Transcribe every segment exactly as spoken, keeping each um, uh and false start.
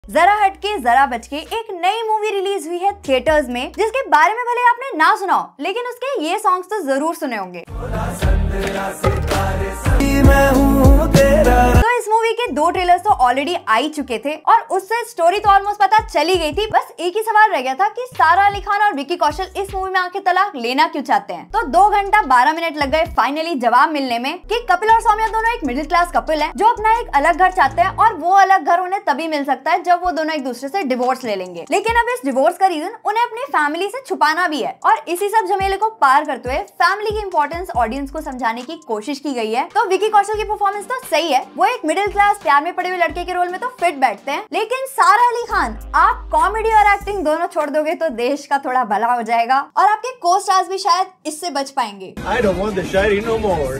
जरा हटके जरा बचके एक नई मूवी रिलीज हुई है थिएटर्स में, जिसके बारे में भले आपने ना सुना हो, लेकिन उसके ये सॉन्ग्स तो जरूर सुने होंगे। तो इस मूवी के दो ट्रेलर्स तो ऑलरेडी आ ही चुके थे और उससे स्टोरी तो ऑलमोस्ट पता चली गई थी। बस एक ही सवाल रह गया था कि सारा अली खान और विकी कौशल इस मूवी में आके तलाक लेना क्यों चाहते हैं। तो दो घंटा बारह मिनट लग गए फाइनली जवाब मिलने में कि कपिल और सौम्या दोनों एक मिडिल क्लास कपिल हैं जो अपना एक अलग घर चाहते हैं और वो अलग घर उन्हें तभी मिल सकता है जब वो दोनों एक दूसरे से डिवोर्स ले लेंगे। लेकिन अब इस डिवोर्स का रीजन उन्हें अपनी फैमिली से छुपाना भी है और इसी सब झमेले को पार करते हुए फैमिली की इंपॉर्टेंस ऑडियंस को समझाने की कोशिश की गई है। तो विकी कौशल की परफॉर्मेंस तो सही है, वो एक मिडिल क्लास प्यार में पड़े हुए लड़के के रोल में तो फिट बैठते हैं। लेकिन सारा अली खान, आप कॉमेडी और एक्टिंग दोनों छोड़ दोगे तो देश का थोड़ा भला हो जाएगा और आपके को स्टार्स भी शायद इससे बच पाएंगे। I don't want the shiny no more.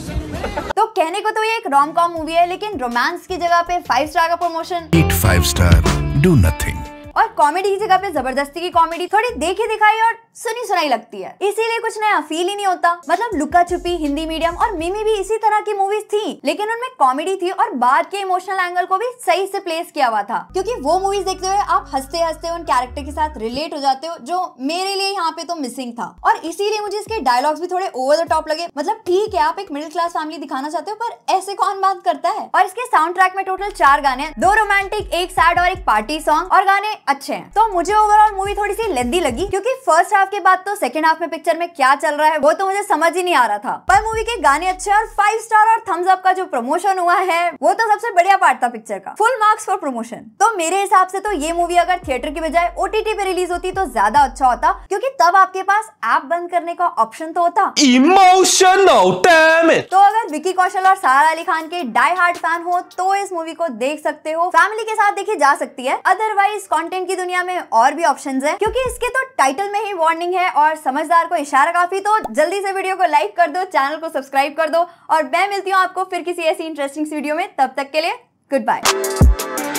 तो कहने को तो ये एक रोम कॉम मूवी है, लेकिन रोमांस की जगह पे फाइव स्टार का promotion, five star do nothing और कॉमेडी की जगह पे जबरदस्ती की कॉमेडी थोड़ी देखी दिखाई और सुनी सुनाई लगती है, इसीलिए कुछ नया फील ही नहीं होता। मतलब लुका छुपी, हिंदी मीडियम और मिमी भी इसी तरह की मूवीज थी, लेकिन उनमें कॉमेडी थी और बाद के इमोशनल एंगल को भी सही से प्लेस किया हुआ था, क्योंकि वो मूवीज देखते हुए आप हंसते हंसते उन कैरेक्टर के साथ रिलेट हो जाते हो, जो मेरे लिए यहाँ पे तो मिसिंग था। और इसीलिए मुझे इसके डायलॉग्स भी थोड़े ओवर द टॉप लगे। मतलब ठीक है, आप एक मिडिल क्लास फैमिली दिखाना चाहते हो, पर ऐसे कौन बात करता है। और इसके साउंड ट्रैक में टोटल चार गाने हैं, दो रोमांटिक, एक सैड और एक पार्टी सॉन्ग, और गाने अच्छे हैं। तो मुझे ओवरऑल मूवी थोड़ी सी लेंदी लगी, क्योंकि फर्स्ट हाफ के बाद तो सेकंड हाफ में पिक्चर में क्या चल रहा है वो तो मुझे समझ ही नहीं आ रहा था। पर मूवी के गाने अच्छे और फाइव स्टार और थम्स अप का जो प्रमोशन हुआ है वो तो सबसे बढ़िया पार्ट था पिक्चर का। Full marks for promotion. तो मेरे हिसाब से तो ये मूवी अगर थिएटर की बजाय ओटीटी पे रिलीज होती तो ज्यादा अच्छा होता, क्योंकि तब आपके पास ऐप बंद करने का ऑप्शन तो होता। Emotional damn it. तो अगर विकी कौशल और सारा अली खान के डाई हार्ड फैन हो तो इस मूवी को देख सकते हो, फैमिली के साथ देखी जा सकती है। अदरवाइज कंटेंट की दुनिया में और भी ऑप्शंस हैं, क्योंकि इसके तो टाइटल में ही वार्निंग है और समझदार को इशारा काफी। तो जल्दी से वीडियो को लाइक कर दो, चैनल को सब्सक्राइब कर दो और मैं मिलती हूँ आपको फिर किसी ऐसी इंटरेस्टिंग वीडियो में। तब तक के लिए गुड बाय।